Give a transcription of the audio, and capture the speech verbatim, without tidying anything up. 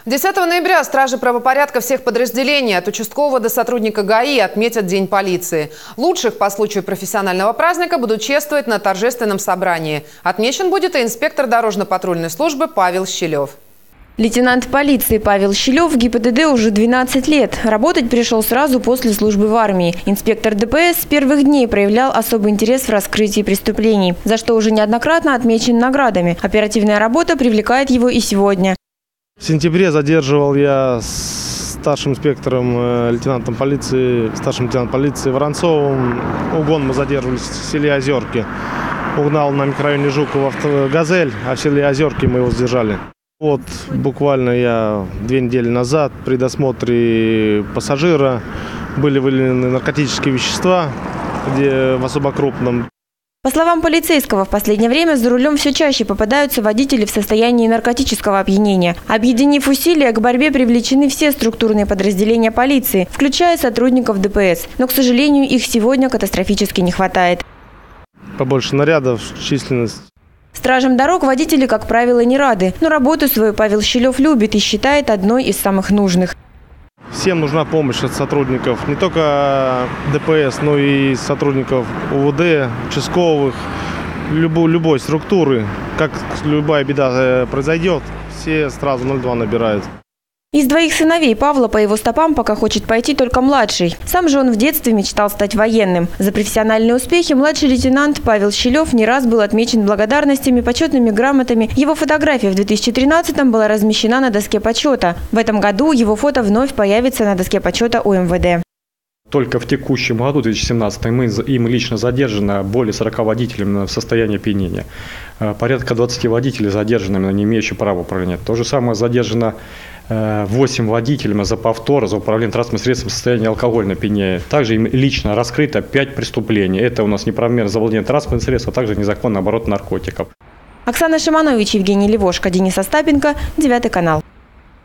десятого ноября стражи правопорядка всех подразделений от участкового до сотрудника ГАИ отметят День полиции. Лучших по случаю профессионального праздника будут чествовать на торжественном собрании. Отмечен будет и инспектор дорожно-патрульной службы Павел Щелев. Лейтенант полиции Павел Щелев в ГИБДД уже двенадцать лет. Работать пришел сразу после службы в армии. Инспектор ДПС с первых дней проявлял особый интерес в раскрытии преступлений, за что уже неоднократно отмечен наградами. Оперативная работа привлекает его и сегодня. В сентябре задерживал я старшим инспектором, лейтенантом полиции, старшим лейтенантом полиции Воронцовым. Угон мы задерживались в селе Озерки. Угнал на микрорайоне Жукова «Газель», а в селе Озерки мы его задержали. Вот буквально я две недели назад при досмотре пассажира были выявлены наркотические вещества, где в особо крупном. По словам полицейского, в последнее время за рулем все чаще попадаются водители в состоянии наркотического опьянения. Объединив усилия, к борьбе привлечены все структурные подразделения полиции, включая сотрудников ДПС. Но, к сожалению, их сегодня катастрофически не хватает. Побольше нарядов, численность. Стражам дорог водители, как правило, не рады. Но работу свою Павел Щелев любит и считает одной из самых нужных. Всем нужна помощь от сотрудников, не только ДПС, но и сотрудников УВД, участковых, любой, любой структуры. Как любая беда произойдет, все сразу ноль два набирают. Из двоих сыновей Павла по его стопам пока хочет пойти только младший. Сам же он в детстве мечтал стать военным. За профессиональные успехи младший лейтенант Павел Щелев не раз был отмечен благодарностями, почетными грамотами. Его фотография в две тысячи тринадцатом была размещена на доске почета. В этом году его фото вновь появится на доске почета у эм вэ дэ. Только в текущем году, две тысячи семнадцатом, им лично задержано более сорока водителей в состоянии опьянения. Порядка двадцати водителей задержанными, не имеющими права управления. То же самое задержано восемь водителей за повтор, за управление транспортным средством в состоянии алкогольного опьянения. Также им лично раскрыто пять преступлений. Это у нас неправомерное завладение транспортным средством, а также незаконный оборот наркотиков. Оксана Шиманович, Евгений Левошко, Денис Остапенко, девятый канал.